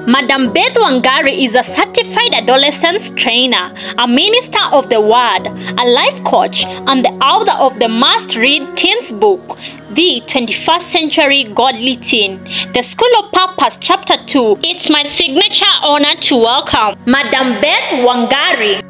Madam Beth Wangari is a certified adolescence trainer, a minister of the word, a life coach, and the author of the must-read teens book, The 21st Century Godly Teen, The School of Purpose, Chapter 2. It's my signature honor to welcome Madam Beth Wangari.